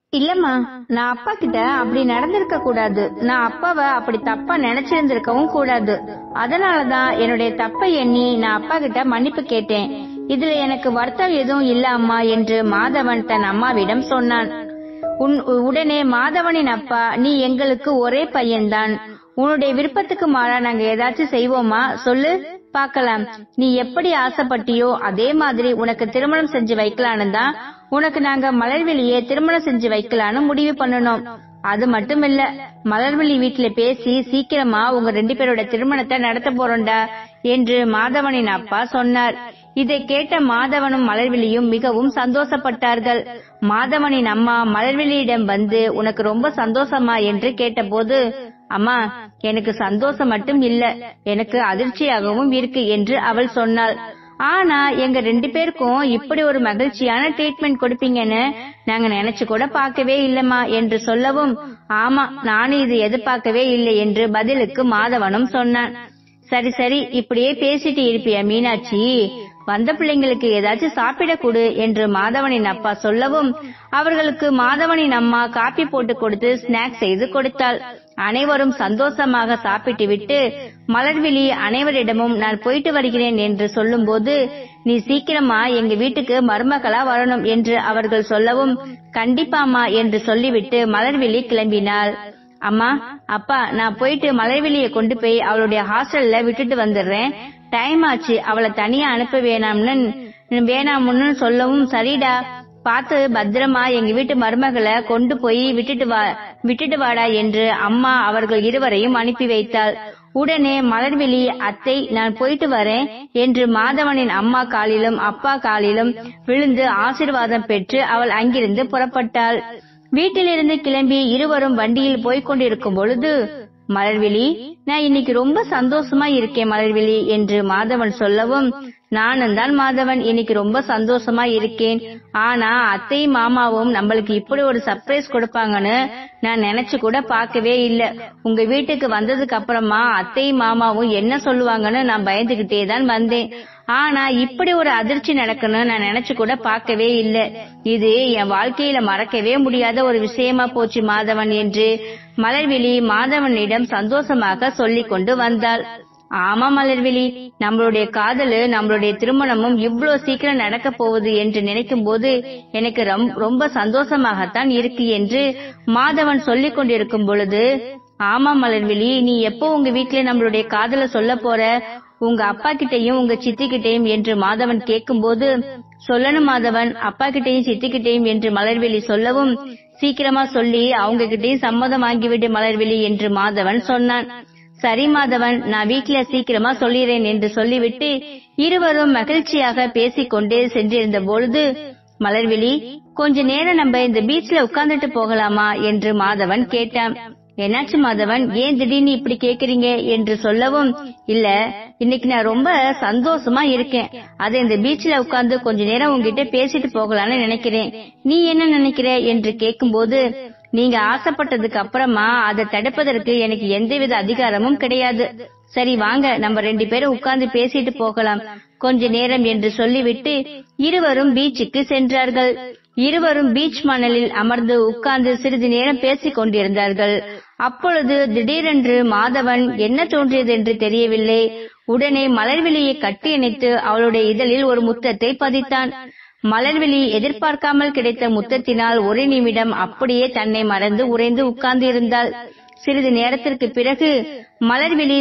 இல்லம்மா, நான் அப்பா கிட்ட அப்படி நடந்திருக்க கூடாது. நான் அப்பாவை அப்படி தப்பா நினைச்சிருந்திருக்கவும் கூடாது. அதனாலதான் என்னுடைய தப்பை எண்ணி நான் அப்பா கிட்ட மன்னிப்பு கேட்டேன். இதுல எனக்கு வருத்தம் எதுவும் இல்ல அம்மா என்று மாதவன் தன் அம்மாவிடம் சொன்னான். உடனே மாதவனின் அப்பா, நீ எங்களுக்கு ஒரே பையன்தான், உன்னுடைய விருப்பத்துக்கு மாறா நாங்க ஏதாச்சும் செய்வோமா சொல்லு பாக்கலாம். நீ எப்படி ஆசைப்பட்டியோ அதே மாதிரி உனக்கு திருமணம் செஞ்சு வைக்கலான்னு தான் உனக்கு நாங்க மலர்விழியே திருமணம் செஞ்சு வைக்கலான்னு முடிவு பண்ணணும். அது மட்டும் இல்ல, மலர்விழி வீட்டுல பேசி சீக்கிரமா உங்க 2 பேரோட திருமணத்தை நடத்த போறோம்டா என்று மாதவனின் அப்பா சொன்னார். இதை கேட்ட மாதவனும் மலர்விழியும் மிகவும் சந்தோஷப்பட்டார்கள். மாதவனின் அம்மா மலர்விழியிடம் வந்து, உனக்கு ரொம்ப சந்தோஷமா என்று கேட்டபோது, அம்மா, எனக்கு சந்தோஷம் மட்டும் இல்ல, எனக்கு அதிர்ச்சியாகவும் இருக்கு என்று அவள் சொன்னாள். ஆனா எங்க 2 பேருக்கும் இப்படி ஒரு மகிழ்ச்சியான ட்ரீட்மெண்ட் கொடுப்பீங்கன்னு நாங்க நினைச்சு கூட பார்க்கவே இல்லம்மா என்று சொல்லவும், ஆமா, நானும் இது எதிர்பார்க்கவே இல்லை என்று பதிலுக்கு மாதவனும் சொன்னான். சரி சரி, இப்படியே பேசிட்டு இருப்பியா மீனாட்சி, வந்த பிள்ளைங்களுக்கு ஏதாச்சும் சாப்பிட கொடு என்று மாதவனின் அப்பா சொல்லவும், அவர்களுக்கு மாதவனின் அம்மா காப்பி போட்டு கொடுத்து ஸ்நாக்ஸ் செய்து கொடுத்தாள். அனைவரும் சந்தோஷமாக சாப்பிட்டு விட்டு மலர்விழி அனைவரிடமும் நான் போயிட்டு வருகிறேன் என்று சொல்லும் போது, நீ சீக்கிரமா எங்க வீட்டுக்கு மருமகளா வரணும் என்று அவர்கள் சொல்லவும், கண்டிப்பாமா என்று சொல்லிவிட்டு மலர்விழி கிளம்பினாள். அம்மா, அப்பா, நான் போயிட்டு மலர்விழிய கொண்டு போய் அவளுடைய ஹாஸ்டல்ல விட்டுட்டு வந்துடுறேன், டைம் ஆச்சு, அவளை தனியா அனுப்ப வேணாம்னு சொல்லவும், சரிடா, பார்த்து பத்திரமா எங்க வீட்டு மருமகளை கொண்டு போய் விட்டுட்டு வாடா என்று அம்மா அவர்கள் இருவரையும் அனுப்பி வைத்தாள். உடனே மலர்விழி, அத்தை, நான் போயிட்டு வரேன் என்று மாதவனின் அம்மா காலிலும் அப்பா காலிலும் விழுந்து ஆசீர்வாதம் பெற்று அவள் அங்கிருந்து புறப்பட்டாள். வீட்டிலிருந்து கிளம்பி இருவரும் வண்டியில் போய்கொண்டிருக்கும் பொழுது, மலர்விழி, நான் இன்னைக்கு ரொம்ப சந்தோஷமா இருக்கேன் மலர்விழி என்று மாதவன் சொல்லவும், நானும் தான் மாதவன், இன்னைக்கு ரொம்ப சந்தோஷமா இருக்கேன். ஆனா அத்தையும் மாமாவும் நம்மளுக்கு இப்படி ஒரு சர்ப்ரைஸ் கொடுப்பாங்கன்னு நான் நினைச்சு கூட பார்க்கவே இல்ல. உங்க வீட்டுக்கு வந்ததுக்கு அப்புறமா அத்தையும் மாமாவும் என்ன சொல்லுவாங்கன்னு நான் பயந்துகிட்டே தான் வந்தேன். ஆனா இப்படி ஒரு அதிர்ச்சி நடக்கணும்னு நான் நினைச்சு கூட பார்க்கவே இல்ல. இது என் வாழ்க்கையில மறக்கவே முடியாத ஒரு விஷயமா போச்சு மாதவன் என்று மலர்விழி மாதவனிடம் சந்தோஷமாக சொல்லிக் கொண்டு வந்தாள். ஆமா மலர்விழி, நம்மளுடைய காதலு நம்மளுடைய திருமணமும் இவ்வளவு சீக்கிரம் நடக்க போகுது என்று நினைக்கும் போது எனக்கு ரொம்ப சந்தோஷமாகத்தான் இருக்கு என்று மாதவன் சொல்லிக் கொண்டிருக்கும் பொழுது, ஆமா மலர்விழி, நீ எப்போ உங்க வீட்டுல நம்மளுடைய காதல சொல்ல போற, உங்க அப்பா கிட்டையும் உங்க சித்தி கிட்டையும் என்று மாதவன் கேட்கும் போது, சொல்லணும் மாதவன், அப்பா கிட்டையும் சித்தி கிட்டையும் என்று மலர்விழி சொல்லவும், சீக்கிரமா சொல்லி அவங்க கிட்டையும் சம்மதம் வாங்கிவிடு மலர்விழி என்று மாதவன் சொன்னான். சரி மாதவன், நான் வீட்டுல சீக்கிரமா சொல்லிறேன் என்று சொல்லிவிட்டு இருவரும் மகிழ்ச்சியாக பேசிக்கொண்டே சென்றிருந்த பொழுது, மலர்விழி, கொஞ்ச நேரம் நம்ம இந்த பீச்ல உட்கார்ந்துட்டு போகலாமா என்று மாதவன் கேட்டான். என்னாச்சு மாதவன், ஏன் திடீர்னு இப்படி கேக்குறீங்க என்று சொல்லவும், இல்ல, இன்னைக்கு நான் ரொம்ப சந்தோஷமா இருக்கேன், அதை இந்த பீச்ல உட்கார்ந்து கொஞ்ச நேரம் உங்ககிட்ட பேசிட்டு போகலான்னு நினைக்கிறேன், நீ என்ன நினைக்கிற என்று கேட்கும் போது, நீங்க ஆசைப்பட்டதுக்கு அப்புறமா அதை தடுப்பதற்கு எனக்கு எந்தவித அதிகாரமும் கிடையாது. சரி வாங்க, நம்ம 2 பேரும் உட்கார்ந்து பேசிட்டு போகலாம் கொஞ்ச நேரம் என்று சொல்லிவிட்டு இருவரும் பீச்சுக்கு சென்றார்கள். இருவரும் பீச் மணலில் அமர்ந்து உட்கார்ந்து சிறிது நேரம் பேசிக் கொண்டிருந்தார்கள். அப்பொழுது திடீரென்று மாதவன் என்ன தோன்றியது என்று தெரியவில்லை. உடனே மலர்விழியை கட்டி இணைத்து அவளுடைய இதழில் ஒரு முத்தத்தை பதித்தான். மலர்விழி எதிர்பார்க்காமல் கிடைத்த முத்தத்தினால் ஒரு நிமிடம் அப்படியே தன்னை மறந்து உறைந்து உட்கார்ந்து இருந்தாள். சிறிது நேரத்திற்கு பிறகு மலர்விழி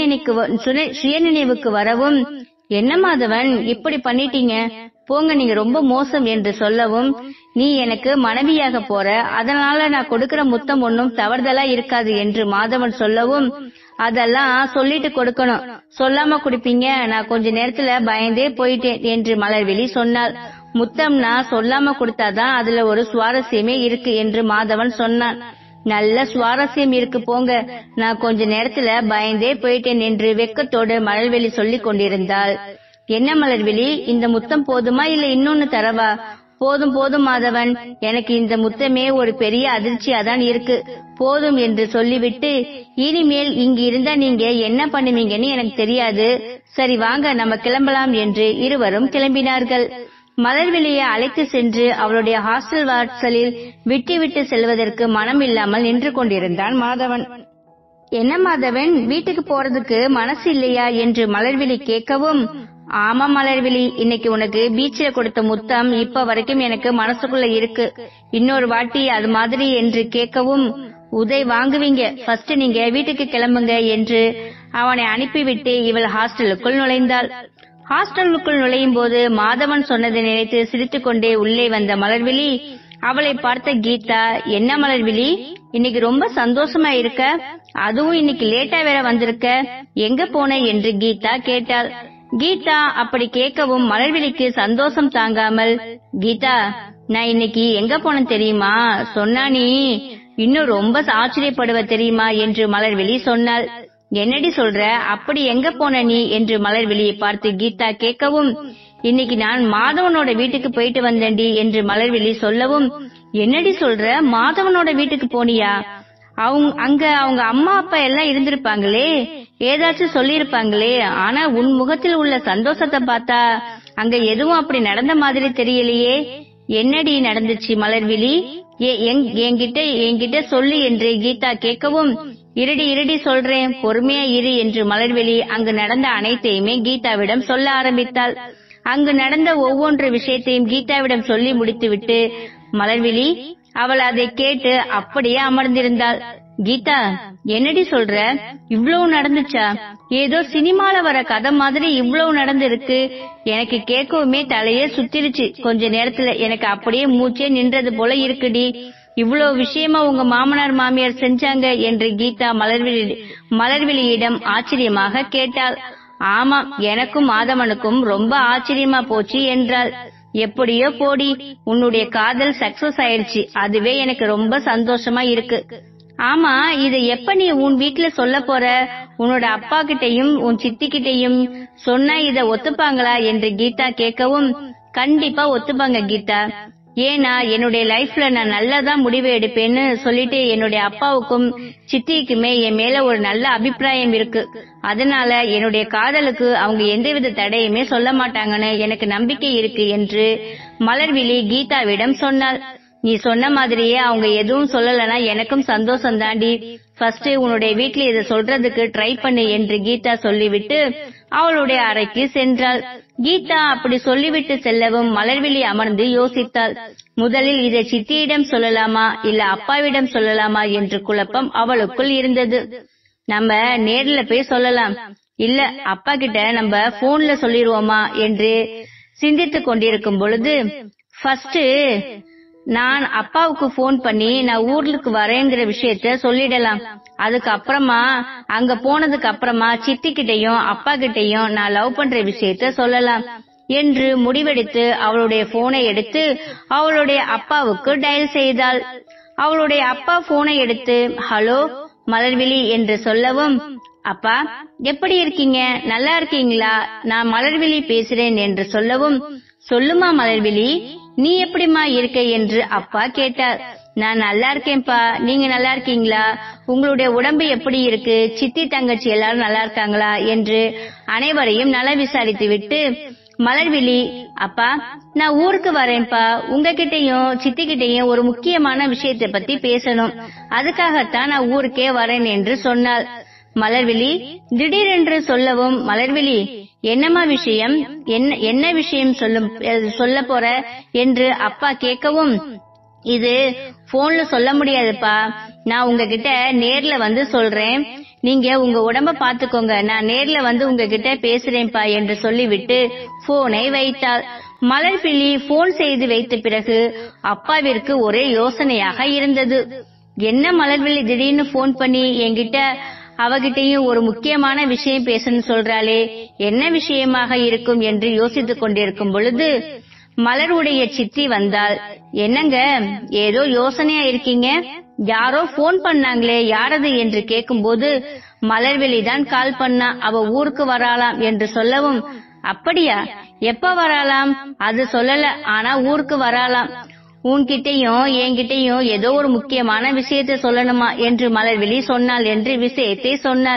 சுயநினைவுக்கு வரவும், என்ன மாதவன், இப்படி பண்ணிட்டீங்க, போங்க, நீங்க ரொம்ப மோசம் என்று சொல்லவும், நீ எனக்கு மனைவியாக போற, அதனால நான் கொடுக்கிற முத்தம் ஒன்னும் தவறுதலா இருக்காது என்று மாதவன் சொல்லவும், அதெல்லாம் சொல்லிட்டு கொடுக்கணும், சொல்லாம குடிப்பீங்க, நான் கொஞ்ச நேரத்துல பயந்தே போயிட்டேன் என்று மலர்விழி சொன்னாள். முத்தம்னா சொல்லாம கொடுத்தாதான் அதுல ஒரு சுவாரஸ்யமே இருக்கு என்று மாதவன் சொன்னான். நல்ல சுவாரஸ்யம் இருக்கு போங்க, நான் கொஞ்ச நேரத்துல பயந்தே போயிட்டேன் என்று வெக்கத்தோடு மலர்விழி சொல்லிக் கொண்டிருந்தாள். என்ன மலர்விழி, இந்த முத்தம் போதுமா இல்ல இன்னொன்னு தரவா? போதும் போதும் மாதவன், எனக்கு இந்த முத்தமே ஒரு பெரிய அதிர்ச்சியாதான் இருக்கு, போதும் என்று சொல்லிவிட்டு, இனிமேல் இங்கு இருந்தா நீங்க என்ன பண்ணுவீங்கன்னு எனக்கு தெரியாது, சரி வாங்க நம்ம கிளம்பலாம் என்று இருவரும் கிளம்பினார்கள். மலர்விழியை அழைத்து சென்று அவளுடைய ஹாஸ்டல் வாசலில் விட்டு செல்வதற்கு மனம் இல்லாமல் நின்று கொண்டிருந்தான் மாதவன். என்ன மாதவன், வீட்டுக்கு போறதுக்கு மனசு இல்லையா என்று மலர்விழி கேட்கவும், ஆமா மலர்விழி, இன்னைக்கு உனக்கு பீச்சில் கொடுத்த முத்தம் இப்ப வரைக்கும் எனக்கு மனசுக்குள்ள இருக்கு, இன்னொரு வாட்டி அது மாதிரி என்று கேட்கவும், உதய் வாங்குவீங்க, ஃபர்ஸ்ட் நீங்க வீட்டுக்கு கிளம்புங்க என்று அவனை அனுப்பிவிட்டு இவள் ஹாஸ்டலுக்குள் நுழைந்தாள். ஹாஸ்டலுக்குள் நுழையும் போது மாதவன் சொன்னதை நினைத்து சிரித்துக் கொண்டே உள்ளே வந்த மலர்விழி அவளை பார்த்த கீதா, என்ன மலர்விழி, இன்னைக்கு ரொம்ப சந்தோஷமா இருக்க, அதுவும் இன்னைக்கு லேட்டா வேற வந்திருக்க, எங்க போன என்று கீதா கேட்டாள். கீதா அப்படி கேட்கவும் மலர்விழிக்கு சந்தோஷம் தாங்காமல், கீதா, நான் இன்னைக்கு எங்க போனேன் தெரியுமா, சொன்னா நீ இன்னும் ரொம்ப ஆச்சரியப்படுவ தெரியுமா என்று மலர்விழி சொன்னாள். என்னடி சொல்ற, அப்படி எங்க போன நீ என்று மலர்விழியை பார்த்து கீதா கேட்கவும், இன்னைக்கு நான் மாதவனோட வீட்டுக்கு போயிட்டு வந்தேன்டி என்று மலர்விழி சொல்லவும், என்னடி சொல்ற, மாதவனோட வீட்டுக்கு போனியா, அங்க அவங்க அம்மா அப்பா எல்லாம் இருந்திருப்பாங்களே, ஏதாச்சும் சொல்லிருப்பாங்களே, ஆனா உன் முகத்தில் உள்ள சந்தோஷத்தை பார்த்தா அங்க எதுவும் அப்படி நடந்த மாதிரி தெரியலையே, என்னடி நடந்துச்சு மலர்விழி, என்கிட்ட சொல்லு என்று கீதா கேட்கவும், இருடி சொல்றேன், பொறுமையா இரு என்று மலர்விழி அங்கு நடந்த அனைத்தையுமே கீதாவிடம் சொல்ல ஆரம்பித்தாள். அங்கு நடந்த ஒவ்வொன்று விஷயத்தையும் கீதாவிடம் சொல்லி முடித்துவிட்டு மலர்விழி அவள் அதை கேட்டு அப்படியே அமர்ந்திருந்தாள். கீதா, என்னடி சொல்ற, இவ்வளவு நடந்துச்சா, ஏதோ சினிமால வர கதை மாதிரி இவ்வளவு நடந்திருக்கு, எனக்கு கேட்கவுமே தலையே சுத்திருச்சு, கொஞ்ச நேரத்துல எனக்கு அப்படியே மூச்சே நின்றது போல இருக்குடி, இவ்வளவு விஷயமா உங்க மாமனார் மாமியார் செஞ்சாங்க என்று கீதா மலர்விழியிடம் ஆச்சரியமாக கேட்டாள். ஆமா, எனக்கும் மாதவனுக்கும் ரொம்ப ஆச்சரியமா போச்சு என்றாள். எப்படியோ போடி, உன்னுடைய காதல் சக்சஸ் ஆயிடுச்சு, அதுவே எனக்கு ரொம்ப சந்தோஷமா இருக்கு. ஆமா, இத எப்ப நீ உன் வீட்டுல சொல்ல போற, உன்னோட அப்பா கிட்டையும் உன் சித்தி கிட்டையும் சொன்னா இத ஒத்துப்பாங்களா என்று கீதா கேட்கவும், கண்டிப்பா ஒத்துப்பாங்க கீதா, ஏன்னா என்னுடைய லைஃப்ல நான் நல்லதான் முடிவு எடுப்பேன்னு சொல்லிட்டு என்னுடைய அப்பாவுக்கும் சித்திக்குமே என் மேல ஒரு நல்ல அபிப்பிராயம் இருக்கு, அதனால என்னுடைய காதலுக்கு அவங்க எந்தவித தடையுமே சொல்ல மாட்டாங்கன்னு எனக்கு நம்பிக்கை இருக்கு என்று மலர்விழி கீதாவிடம் சொன்னாள். நீ சொன்ன மாதிரியே அவங்க எதுவும் சொல்லலனா எனக்கும் சந்தோஷம் தாண்டி, ஃபர்ஸ்ட் உன்னுடைய வீட்டுல இத சொல்றதுக்கு ட்ரை பண்ணு என்று கீதா சொல்லிவிட்டு அவளுடைய அறைக்கு சென்றாள். கீதா அப்படி சொல்லிவிட்டு செல்லவும் மலர்விழி அமர்ந்து யோசித்தாள். முதலில் இதை சித்தியிடம் சொல்லலாமா இல்ல அப்பாவிடம் சொல்லலாமா என்று குழப்பம் அவளுக்குள் இருந்தது. நம்ம நேர்ல போய் சொல்லலாம், இல்ல அப்பா கிட்ட நம்ம போன்ல சொல்லிடுவோமா என்று சிந்தித்துக் கொண்டிருக்கும் பொழுது, ஃபர்ஸ்ட் நான் அப்பாவுக்கு போன் பண்ணி நான் ஊருக்கு வரேங்கிற விஷயத்த சொல்லிடலாம், அதுக்கு அப்புறமா அங்க போனதுக்கு அப்புறமா சித்தி கிட்டையும் அப்பா கிட்டையும் நான் லவ் பண்ற விஷயத்த சொல்லலாம் என்று முடிவெடுத்து அவளுடைய போனை எடுத்து அவளுடைய அப்பாவுக்கு டயல் செய்தாள். அவளுடைய அப்பா போனை எடுத்து ஹலோ மலர்விழி என்று சொல்லவும், அப்பா எப்படி இருக்கீங்க, நல்லா இருக்கீங்களா, நான் மலர்விழி பேசுறேன் என்று சொல்லவும், சொல்லுமா மலர்விழி, நீ எப்படிமா இருக்க என்று அப்பா கேட்டார். நான் நல்லா இருக்கேன்பா, நீங்க நல்லா இருக்கீங்களா, உங்களுடைய உடம்பு எப்படி இருக்கு, சித்தி தங்கச்சி எல்லாரும் நல்லா இருக்காங்களா என்று அனைவரையும் நல விசாரித்து விட்டு மலர்விழி, அப்பா நான் ஊருக்கு வரேன்பா, உங்ககிட்டயும் சித்தி கிட்டையும் ஒரு முக்கியமான விஷயத்தை பத்தி பேசணும், அதுக்காகத்தான் நான் ஊருக்கே வரேன் என்று சொன்னாள். மலர்விழி திடீரென்று சொல்லவும், மலர்விழி என்னமா விஷயம், என்ன விஷயம் சொல்ல போற என்று அப்பா கேட்கவும், இது போன்ல சொல்ல முடியாதுப்பா, நான் உங்ககிட்ட நேர்ல வந்து சொல்றேன், நீங்க உங்க உடம்ப பாத்துக்கோங்க, நான் நேர்ல வந்து உங்ககிட்ட பேசுறேன்பா என்று சொல்லிவிட்டு போனை வைத்தாள். மலர்விழி போன் செய்து வைத்த பிறகு அப்பாவிற்கு ஒரே யோசனையாக இருந்தது. என்ன மலர்விழி திடீர்னு போன் பண்ணி என்கிட்ட அவகிட்டையும் ஒரு முக்கியமான விஷயம் பேசணும் சொல்றாளே, என்ன விஷயமாக இருக்கும் என்று யோசித்துக் கொண்டிருக்கும் பொழுது மலருடைய சித்தி வந்தாள். என்னங்க ஏதோ யோசனையா இருக்கீங்க, யாரோ போன் பண்ணாங்களே, யாரது என்று கேட்கும் போது மலர்விழிதான் கால் பண்ணா, அவ ஊருக்கு வராலாம் என்று சொல்லவும், அப்படியா, எப்ப வராலாம், அது சொல்லல, ஆனா ஊருக்கு வராலாம், உன்கிட்டையும் என்கிட்டையும் ஏதோ ஒரு முக்கியமான விஷயத்தை சொல்லணுமா என்று மலர்விழி சொன்னாள் என்று விஷயத்தை சொன்னார்.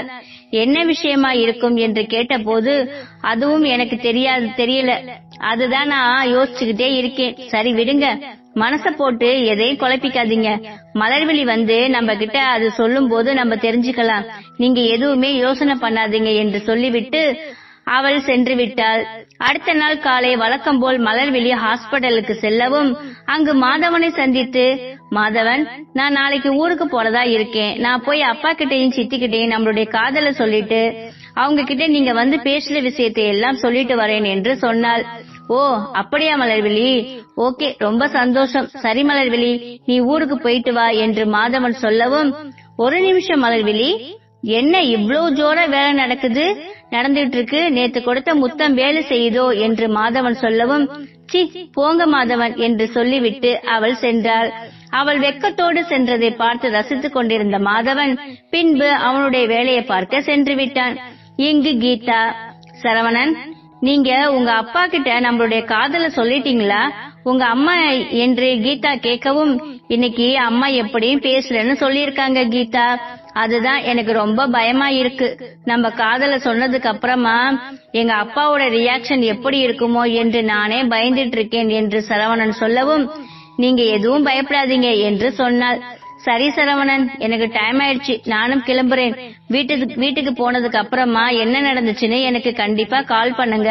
என்ன விஷயமா இருக்கும் என்று கேட்டபோது அதுவும் எனக்கு தெரியல, அதுதான் நான் யோசிச்சுக்கிட்டே இருக்கேன். சரி விடுங்க, மனச போட்டு எதையும் குழப்பிக்காதீங்க. மலர்விழி நம்ம கிட்ட அது சொல்லும் போது நம்ம தெரிஞ்சுக்கலாம். நீங்க எதுவுமே யோசனை பண்ணாதீங்க என்று சொல்லிவிட்டு அவள் சென்று விட்டாள். அடுத்த நாள் காலை வழக்கம் போல் மலர்விழி ஹாஸ்பிடலுக்கு செல்லவும் அங்கு மாதவனை சந்தித்து, மாதவன், நான் நாளைக்கு ஊருக்கு போறதா இருக்கேன். நான் போய் அப்பா கிட்டையும் சித்தி கிட்டையும் நம்மளுடைய காதலை சொல்லிட்டு அவங்க கிட்ட நீங்க பேசுற விஷயத்தை எல்லாம் சொல்லிட்டு வரேன் என்று சொன்னாள். ஓ அப்படியா மலர்விழி, ஓகே, ரொம்ப சந்தோஷம். சரி மலர்விழி, நீ ஊருக்கு போயிட்டு வா என்று மாதவன் சொல்லவும், ஒரு நிமிஷம் மலர்விழி, என்ன இவ்வளவு ஜோரா வேலை நடந்துட்டு இருக்கு, நேத்து கொடுத்த முத்தம் வேலை செய்யுதோ என்று மாதவன் சொல்லவும், சி போங்க மாதவன் என்று சொல்லிவிட்டு அவள் சென்றாள். அவள் வெக்கத்தோடு சென்றதை பார்த்து ரசித்துக் கொண்டிருந்த மாதவன் பின்பு அவனுடைய வேலையை பார்க்க சென்று விட்டான். இங்கு கீதா, சரவணன், நீங்க உங்க அப்பா கிட்ட நம்மளுடைய காதலை சொல்லிட்டீங்களா உங்க அம்மா என்று கீதா கேட்கவும், இன்னைக்கு அம்மா எப்படியும் பேசலன்னு சொல்லிருக்காங்க கீதா, அதுதான் எனக்கு ரொம்ப பயமா இருக்கு. நம்ம காதலை சொன்னதுக்கு அப்புறமா எங்க அப்பாவோட ரியாக்ஷன் எப்படி இருக்குமோ என்று நானே பயந்துட்டு இருக்கேன் என்று சரவணன் சொல்லவும், நீங்க எதுவும் பயப்படாதீங்க என்று சொன்னாள். சரி சரவணன், எனக்கு டைம் ஆயிடுச்சு, நானும் கிளம்புறேன். வீட்டுக்கு போனதுக்கு அப்புறமா என்ன நடந்துச்சுன்னு எனக்கு கண்டிப்பா கால் பண்ணுங்க.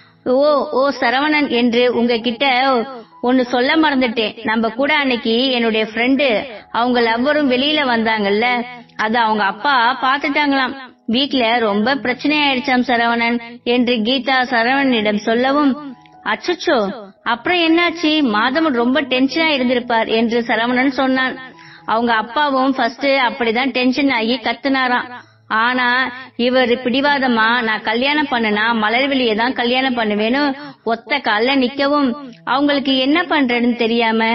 ஓ சரவணன், என்று உங்ககிட்ட ஒன்னு சொல்ல மறந்துட்டேன். நம்ம கூட அன்னைக்கு என்னுடைய ஃப்ரெண்டு அவங்க லவ்வரும் வெளியில வந்தாங்கல்ல, அது அவங்க அப்பா பாத்துட்டாங்களாம். வீட்டுல ரொம்ப பிரச்சனை ஆயிடுச்சாம் சரவணன் என்று கீதா சரவணனிடம் சொல்லவும், அச்சச்சோ அப்புறம் என்னாச்சு, மாதவன் ரொம்ப டென்ஷனா இருந்திருப்பார் என்று சரவணன் சொன்னான். அவங்க அப்பாவும் ஃபர்ஸ்ட் அப்படிதான் டென்ஷன் ஆகி கத்துனாராம். ஆனா இவர் பிடிவாதமா, நான் கல்யாணம் பண்ணனா மலர்விழியை தான் கல்யாணம் பண்ணுவேன்னு ஒத்த கால்ல நிக்கவும் அவங்களுக்கு என்ன பண்றதுன்னு தெரியாம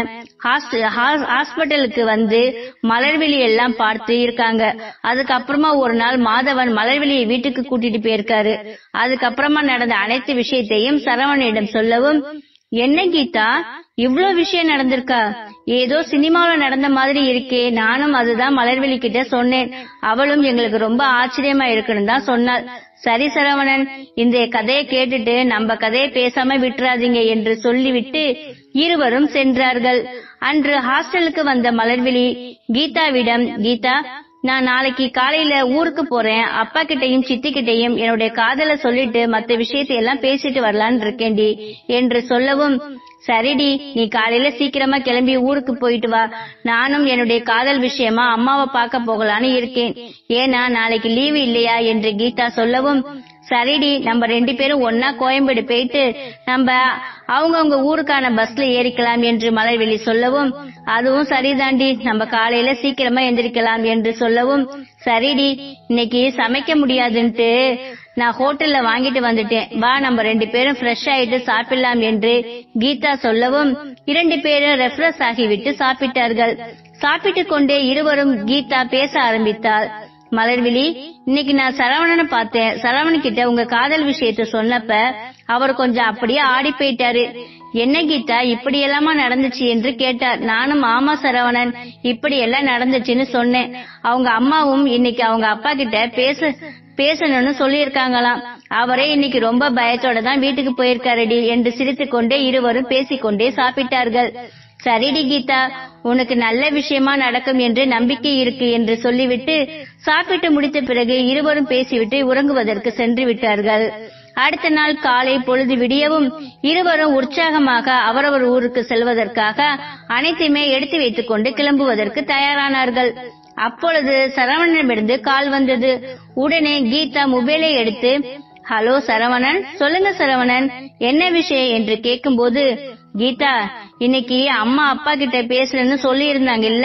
ஹாஸ்பிட்டலுக்கு மலர்விழி எல்லாம் பார்த்து இருக்காங்க. அதுக்கப்புறமா ஒரு நாள் மாதவன் மலர்விழியை வீட்டுக்கு கூட்டிட்டு போயிருக்காரு. அதுக்கப்புறமா நடந்த அனைத்து விஷயத்தையும் சரவணனிடம் சொல்லவும், என்ன கீதா இவ்ளோ விஷயம் நடந்திருக்கா, ஏதோ சினிமாவில நடந்த மாதிரி இருக்கே. நானும் அதுதான் மலர்விழி கிட்ட சொன்னேன், அவளும் எங்களுக்கு ரொம்ப ஆச்சரியமா இருக்குன்னு தான் சொன்னாள். சரி சரவணன், இந்த கதையை கேட்டுட்டு நம்ம கதையை பேசாம விட்டுறாதீங்க என்று சொல்லிவிட்டு இருவரும் சென்றார்கள். அன்று ஹாஸ்டலுக்கு வந்த மலர்விழி கீதாவிடம், கீதா, நான் நாளைக்கு காலையில ஊருக்கு போறேன், அப்பா கிட்டையும் சித்தி கிட்டையும் என்னுடைய காதலை சொல்லிட்டு மத்த விஷயத்தை எல்லாம் பேசிட்டு வரலான்னு இருக்கேன்டி என்று சொல்லவும், சரிடி, நீ காலையில சீக்கிரமா கிளம்பி ஊருக்கு போயிட்டு வா. நானும் என்னுடைய காதல் விஷயமா அம்மாவை பார்க்க போகலான்னு இருக்கேன், ஏன்னா நாளைக்கு லீவு இல்லையா என்று கீதா சொல்லவும், சரிடி, நம்ம 2 பேரும் ஒன்னா கோயம்பேடு போயிட்டு நம்ம அவங்கவுங்க ஊருக்கான பஸ்ல ஏறிக்கலாம் என்று மலர்விழி சொல்லவும், அதுவும் சரிதாண்டி, நம்ம காலையில சீக்கிரமா எந்திரிக்கலாம் என்று சொல்லவும், சரிடி, இன்னைக்கு சமைக்க முடியாதுன்ட்டு நான் ஹோட்டல்ல வாங்கிட்டு வந்துட்டேன், வா நம்ம 2 பேரும் ஃப்ரெஷ் ஆயிட்டு சாப்பிடலாம் என்று கீதா சொல்லவும் 2 பேரும் ரெஃப்ரெஷ் ஆகிவிட்டு சாப்பிட்டார்கள். சாப்பிட்டு கொண்டே இருவரும் கீதா பேச ஆரம்பித்தாள். மலர்விழி, இன்னைக்கு நான் சரவணனை பார்த்தேன். சரவணன் கிட்ட உங்க காதல் விஷயத்த சொன்னப்ப அவர் கொஞ்சம் அப்படியே ஆடி போயிட்டாரு. என்ன கீதா இப்படி எல்லாமா நடந்துச்சு என்று கேட்டார். நானும் ஆமா சரவணன், இப்படி எல்லாம் நடந்துச்சுன்னு சொன்னேன். அவங்க அம்மாவும் இன்னைக்கு அவங்க அப்பா கிட்ட பேசணும்னு சொல்லியிருக்காங்களாம். அவரே இன்னைக்கு ரொம்ப பயத்தோட தான் வீட்டுக்கு போயிருக்காருடி என்று சிரித்துக் கொண்டே இருவரும் பேசிக்கொண்டே சாப்பிட்டார்கள். சரிடி கீதா, உனக்கு நல்ல விஷயமா நடக்கும் என்று நம்பிக்கை இருக்கு என்று சொல்லிவிட்டு சாப்பிட்டு முடித்த பிறகு இருவரும் பேசிவிட்டு உறங்குவதற்கு சென்று விட்டார்கள். அடுத்த நாள் காலை பொழுது விடியவும் இருவரும் உற்சாகமாக அவரவர் ஊருக்கு செல்வதற்காக அனைத்தையுமே எடுத்து வைத்துக் கொண்டு கிளம்புவதற்கு தயாரானார்கள். அப்பொழுது சரவணனிடமிருந்து கால் வந்தது. உடனே கீதா மொபைலை எடுத்து, ஹலோ சரவணன், சொல்லுங்க சரவணன், என்ன விஷயம் என்று கேட்கும் போது, கீதா, இன்னைக்கு அம்மா அப்பா கிட்ட பேசுறேன்னு சொல்லி இருந்தாங்க இல்ல,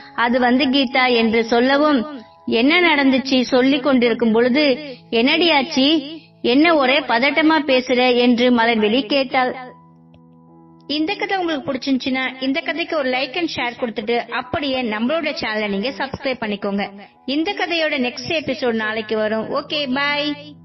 அது கீதா என்று சொல்லவும், என்ன நடந்துச்சு சொல்லிக் கொண்டிருக்கும் பொழுது, என்னடியாச்சி, என்ன ஒரே பதட்டமா பேசுற என்று மலர்விழி கேட்டாள். இந்த கதை உங்களுக்கு பிடிச்சிருந்துச்சுன்னா இந்த கதைக்கு ஒரு லைக் அண்ட் ஷேர் கொடுத்துட்டு அப்படியே நம்மளோட சேனலை நீங்க சப்ஸ்கிரைப் பண்ணிக்கோங்க. இந்த கதையோட நெக்ஸ்ட் எபிசோட் நாளைக்கு வரும். ஓகே, பாய்.